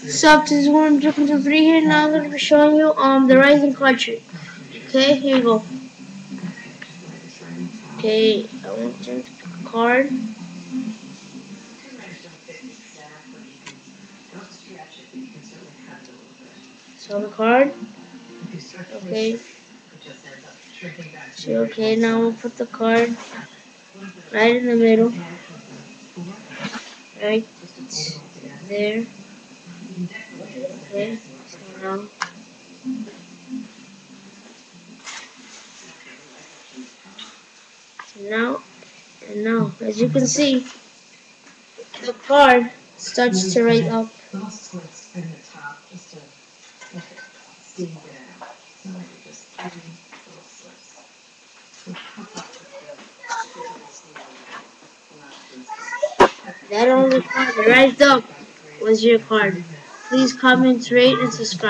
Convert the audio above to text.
Sup, this is 1mgik123 here. Now I'm going to be showing you the rising card trick. Okay, here you go. Okay, I want to pick a card. So the card. Okay. So okay, now we'll put the card right in the middle. Right there. Okay. So now, as you can see, the card starts to rise up. That only card that rised up was your card. Please comment, rate, and subscribe.